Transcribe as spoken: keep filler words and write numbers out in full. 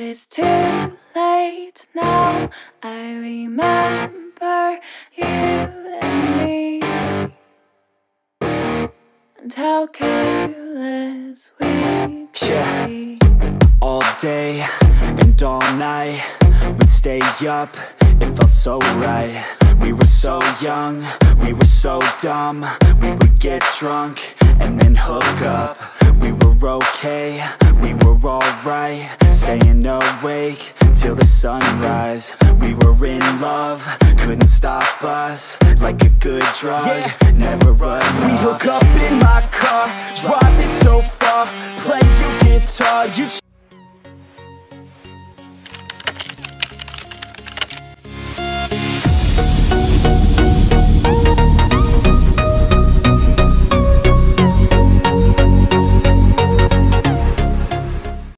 it's too late now. I remember you and me, and how careless we could Yeah. be. All day and all night, we'd stay up, it felt so right. We were so young, we were so dumb. We would get drunk and then hook up. We were okay, we were alright, staying awake till the sunrise. We were in love, couldn't stop us, like a good drug, yeah. Never enough. We'd hook up in my car, drive it so far, play your guitar, you